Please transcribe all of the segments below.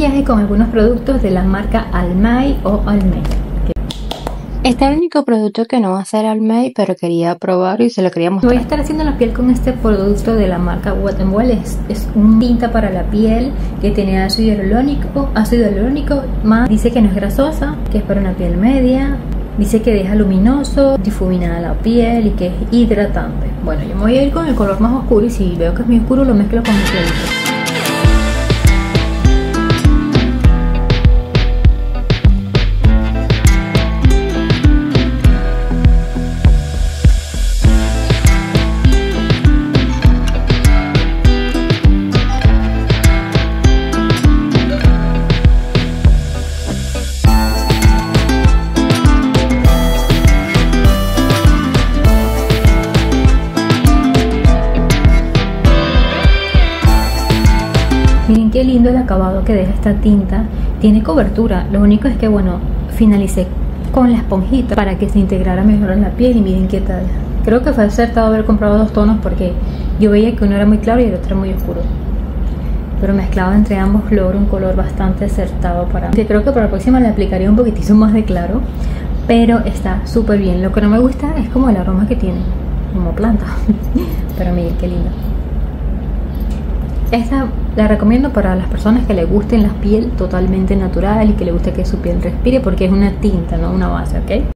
maquillaje con algunos productos de la marca Almay o Almay. Este es el único producto que no va a ser Almay, pero quería probar y se lo quería mostrar. Voy a estar haciendo la piel con este producto de la marca Wet n Wild. Es un tinta para la piel que tiene ácido hialurónico más. Dice que no es grasosa, que es para una piel media. Dice que deja luminoso, difumina la piel y que es hidratante. Bueno, yo me voy a ir con el color más oscuro y si veo que es muy oscuro lo mezclo con el clarito. Miren qué lindo el acabado que deja esta tinta. Tiene cobertura. Lo único es que, bueno, finalicé con la esponjita para que se integrara mejor en la piel. Y miren qué tal. Creo que fue acertado haber comprado dos tonos porque yo veía que uno era muy claro y el otro era muy oscuro. Pero mezclado entre ambos logra un color bastante acertado para... Creo que para la próxima le aplicaría un poquitito más de claro. Pero está súper bien. Lo que no me gusta es como el aroma que tiene. Como planta. Pero miren qué lindo. Esta la recomiendo para las personas que les gusten la piel totalmente natural y que les guste que su piel respire porque es una tinta, no una base, ¿ok?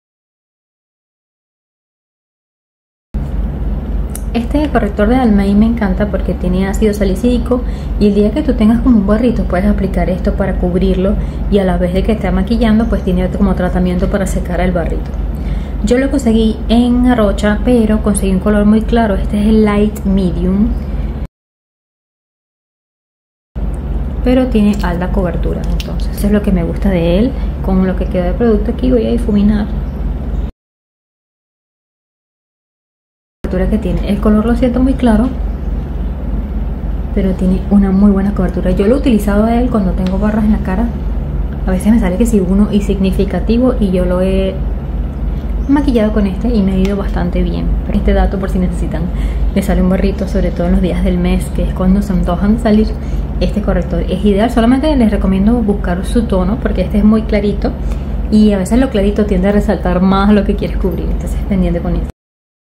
Este corrector de Almay me encanta porque tiene ácido salicílico y el día que tú tengas como un barrito puedes aplicar esto para cubrirlo y a la vez de que esté maquillando pues tiene como tratamiento para secar el barrito. Yo lo conseguí en Arrocha pero conseguí un color muy claro, este es el Light Medium. Pero tiene alta cobertura, entonces eso es lo que me gusta de él. Con lo que queda de producto aquí voy a difuminar la cobertura que tiene. El color lo siento muy claro, pero tiene una muy buena cobertura. Yo lo he utilizado a él cuando tengo barras en la cara. A veces me sale que si uno y significativo y yo lo he maquillado con este y me ha ido bastante bien. Este dato por si necesitan, me sale un barrito sobre todo en los días del mes que es cuando se antojan de salir. Este corrector es ideal, solamente les recomiendo buscar su tono porque este es muy clarito y a veces lo clarito tiende a resaltar más lo que quieres cubrir, entonces pendiente con eso.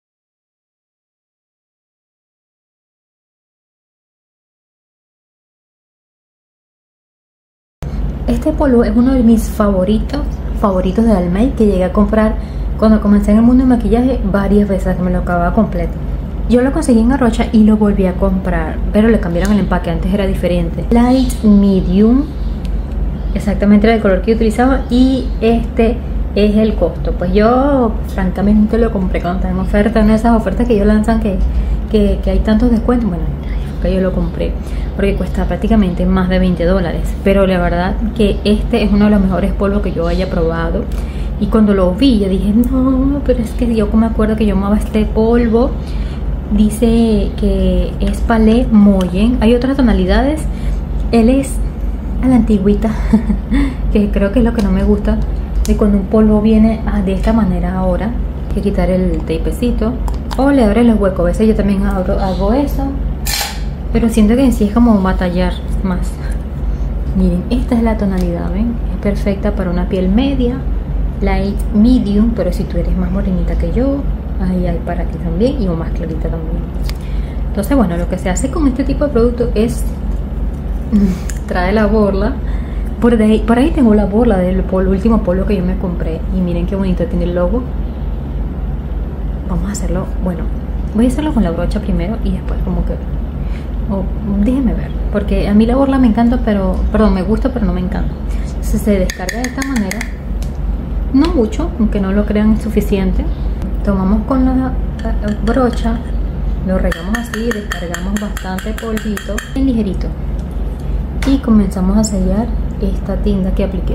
Este polvo es uno de mis favoritos de Almay que llegué a comprar cuando comencé en el mundo de maquillaje varias veces, que me lo acababa completo. Yo lo conseguí en Arrocha y lo volví a comprar, pero le cambiaron el empaque, antes era diferente. Light Medium, exactamente era el color que yo utilizaba y este es el costo. Pues yo francamente lo compré cuando está en oferta, una de esas ofertas que ellos lanzan que hay tantos descuentos. Bueno, que yo lo compré porque cuesta prácticamente más de $20, pero la verdad que este es uno de los mejores polvos que yo haya probado. Y cuando lo vi yo dije, no, pero es que yo me acuerdo que yo amaba este polvo. Dice que es Palais Moyen. Hay otras tonalidades. Él es a la antigüita que creo que es lo que no me gusta de cuando un polvo viene de esta manera ahora. Hay que quitar el tapecito o le abres los huecos. A veces yo también hago eso, pero siento que en sí es como batallar más. Miren, esta es la tonalidad, ¿ven? Es perfecta para una piel media, light medium, pero si tú eres más morenita que yo, ahí hay para ti también y o más clarita también. Entonces bueno, lo que se hace con este tipo de producto es trae la borla. Por ahí tengo la borla del último polvo que yo me compré y miren qué bonito tiene el logo. Vamos a hacerlo, bueno, voy a hacerlo con la brocha primero y después como que déjenme ver, porque a mí la borla me encanta, me gusta, pero no me encanta. Entonces se descarga de esta manera, no mucho, aunque no lo crean suficiente. Tomamos con la brocha, lo regamos así, descargamos bastante polvito, bien ligerito, y comenzamos a sellar esta tinta que apliqué.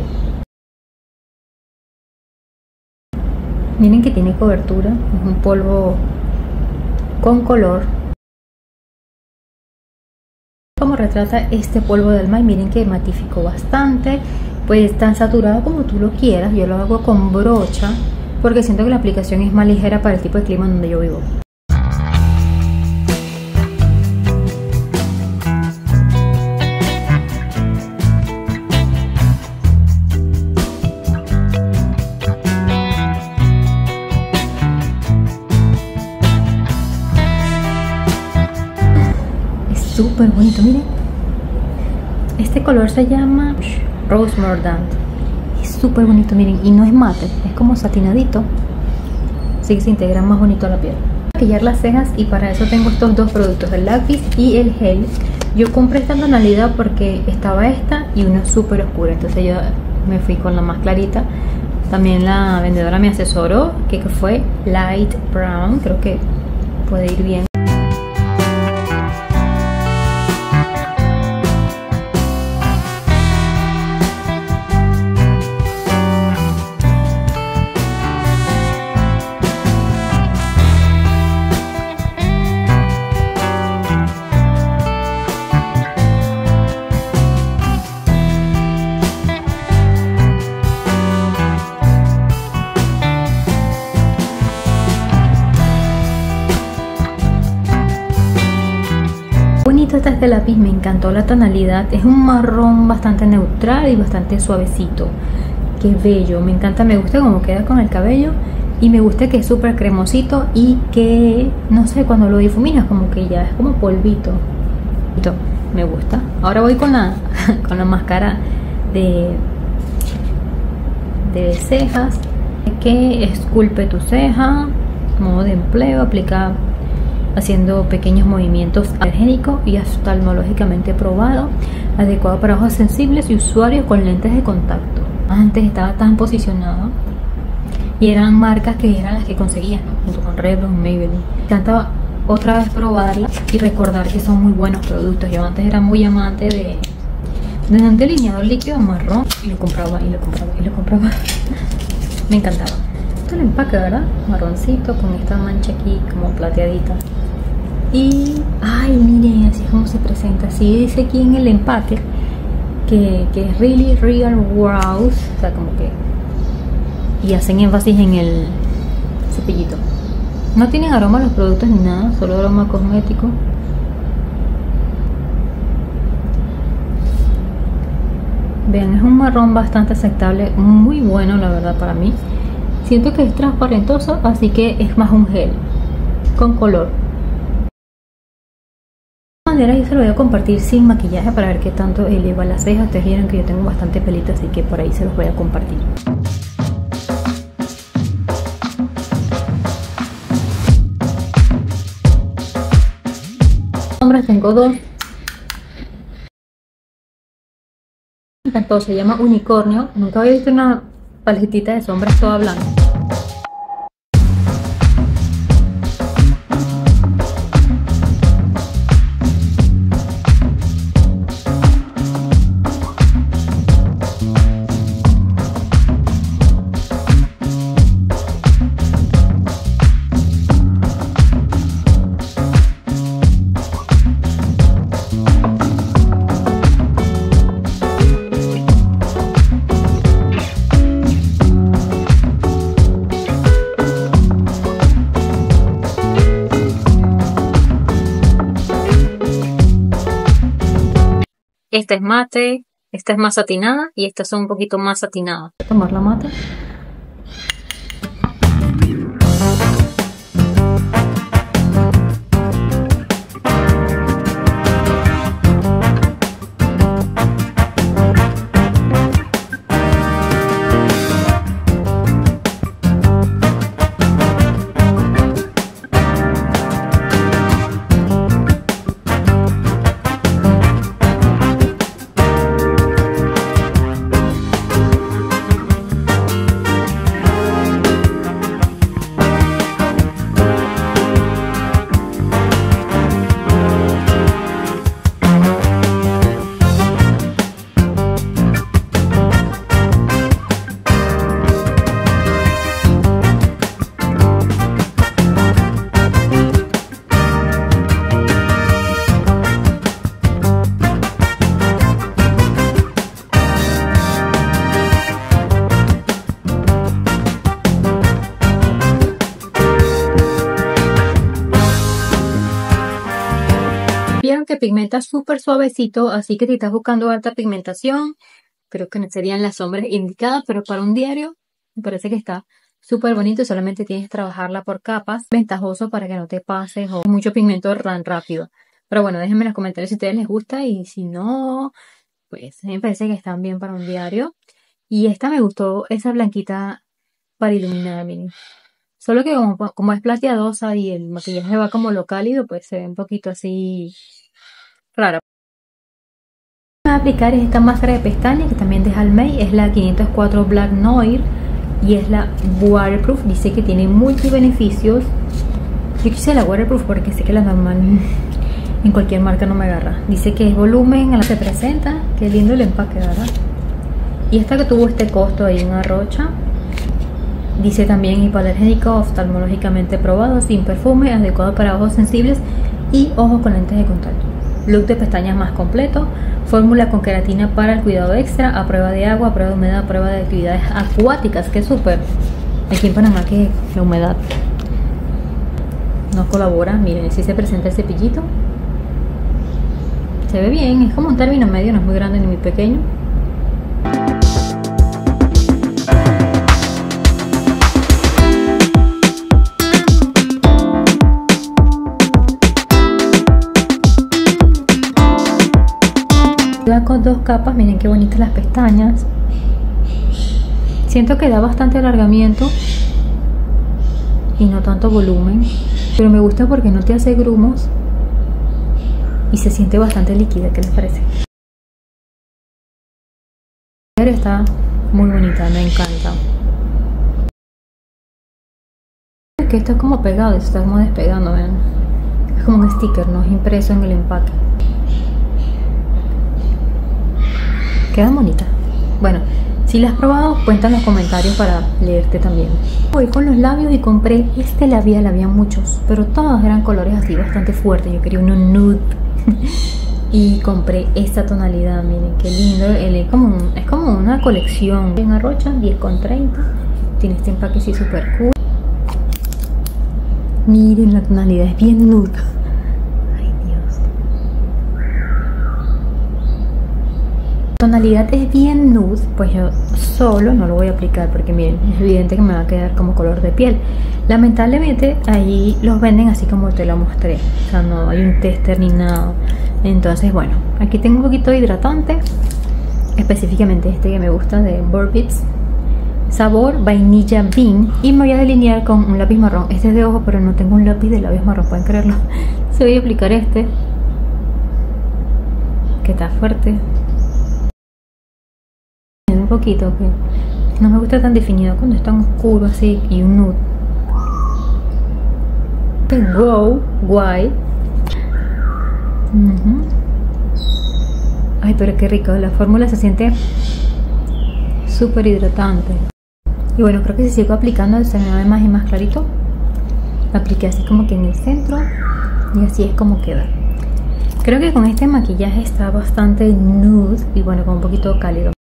Miren que tiene cobertura, es un polvo con color. Como retrata este polvo de Almay, miren que matificó bastante, pues tan saturado como tú lo quieras. Yo lo hago con brocha porque siento que la aplicación es más ligera para el tipo de clima donde yo vivo. súper bonito, miren. Este color se llama Rose Mordant. Es súper bonito, miren, y no es mate, es como satinadito. Así que se integra más bonito a la piel. Maquillar las cejas, y para eso tengo estos dos productos, el lápiz y el gel. Yo compré esta tonalidad porque estaba esta y una súper oscura, entonces yo me fui con la más clarita. También la vendedora me asesoró que fue light brown, creo que puede ir bien. Bonito está este lápiz, me encantó la tonalidad, es un marrón bastante neutral y bastante suavecito. Qué bello, me encanta, me gusta cómo queda con el cabello y me gusta que es súper cremosito y que, no sé, cuando lo difuminas como que ya es como polvito. Me gusta. Ahora voy con la máscara de cejas, que esculpe tu ceja, modo de empleo, aplica haciendo pequeños movimientos, alergénico y oftalmológicamente probado, adecuado para ojos sensibles y usuarios con lentes de contacto. Antes estaba tan posicionado y eran marcas que eran las que conseguías, ¿no? Junto con Revlon, Maybelline. Me encantaba otra vez probarla y recordar que son muy buenos productos. Yo antes era muy amante de un delineador líquido marrón y lo compraba y lo compraba y lo compraba. Me encantaba. Esto es el empaque, ¿verdad? Marroncito con esta mancha aquí como plateadita. Y, ay, miren, así es como se presenta. Así dice aquí en el empaque que es really real brows, o sea, como que, y hacen énfasis en el cepillito. No tienen aroma los productos ni nada, solo aroma cosmético. Vean, es un marrón bastante aceptable, muy bueno la verdad para mí. Siento que es transparentoso, así que es más un gel con color. De manera yo se lo voy a compartir sin maquillaje para ver qué tanto eleva las cejas. Ustedes vieron que yo tengo bastante pelito, así que por ahí se los voy a compartir. Sombras tengo dos. Me encantó, se llama Unicornio. Nunca había visto una paletita de sombras toda blanca. Esta es mate, esta es más satinada y estas son un poquito más satinadas. Voy a tomar la mate. Vieron que pigmenta súper suavecito, así que si estás buscando alta pigmentación, creo que no serían las sombras indicadas, pero para un diario me parece que está súper bonito. Solamente tienes que trabajarla por capas, ventajoso para que no te pases o mucho pigmento tan rápido. Pero bueno, déjenme en los comentarios si a ustedes les gusta y si no, pues me parece que están bien para un diario. Y esta me gustó, esa blanquita para iluminar, miren. Solo que como es plateadosa y el maquillaje va como lo cálido, pues se ve un poquito así rara. Voy a aplicar esta máscara de pestañas que también de Almay, es la 504 Black Noir y es la waterproof. Dice que tiene multibeneficios. Yo quise la waterproof porque sé que la normal en cualquier marca no me agarra. Dice que es volumen, a la que se presenta. Qué lindo el empaque, ¿verdad? Y esta que tuvo este costo ahí en Arrocha. Dice también hipoalergénico, oftalmológicamente probado, sin perfume, adecuado para ojos sensibles y ojos con lentes de contacto. Look de pestañas más completo. Fórmula con queratina para el cuidado extra, a prueba de agua, a prueba de humedad, a prueba de actividades acuáticas. Que súper. Aquí en Panamá que la humedad no colabora. Miren, así se presenta el cepillito. Se ve bien, es como un término medio, no es muy grande ni muy pequeño. Va con 2 capas, miren qué bonitas las pestañas. Siento que da bastante alargamiento y no tanto volumen, pero me gusta porque no te hace grumos y se siente bastante líquida. ¿Qué les parece? Está muy bonita, me encanta. Es que está como pegado, se está como despegando, vean. Es como un sticker, no es impreso en el empaque. Queda bonita. Bueno, si la has probado, cuenta en los comentarios para leerte también. Voy con los labios y compré este labial, había muchos, pero todos eran colores así bastante fuertes. Yo quería uno nude y compré esta tonalidad. Miren qué lindo. Es como una colección en Arrocha, 10,30. Tiene este empaque así súper cool. Miren la tonalidad, es bien nude. Tonalidad es bien nude, pues yo solo no lo voy a aplicar porque miren, es evidente que me va a quedar como color de piel. Lamentablemente ahí los venden así como te lo mostré, o sea, no hay un tester ni nada. Entonces bueno, aquí tengo un poquito de hidratante, específicamente este que me gusta de Burberry, sabor vainilla bean, y me voy a delinear con un lápiz marrón. Este es de ojo, pero no tengo un lápiz de labios marrón, pueden creerlo. Se voy a aplicar este, que está fuerte. Un poquito, que no me gusta tan definido cuando es tan oscuro así y un nude. Wow, guay. Ay, pero qué rico, la fórmula se siente súper hidratante. Y bueno, creo que si sigo aplicando se me ve más y más clarito. Lo apliqué así como que en el centro y así es como queda. Creo que con este maquillaje está bastante nude y bueno, con un poquito cálido.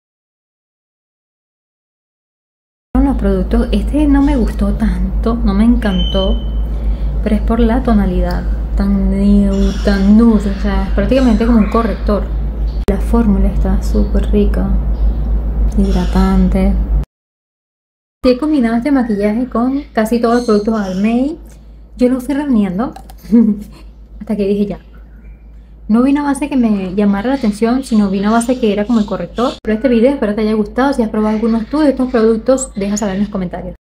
Los productos, este no me gustó tanto, no me encantó, pero es por la tonalidad tan nude, o sea, es prácticamente como un corrector. La fórmula está súper rica, hidratante. He combinado este maquillaje con casi todos los productos Almay. Yo los fui reuniendo hasta que dije ya. No vi una base que me llamara la atención, sino vi una base que era como el corrector. Pero este video espero te haya gustado. Si has probado algunos tú de estos productos, deja saber en los comentarios.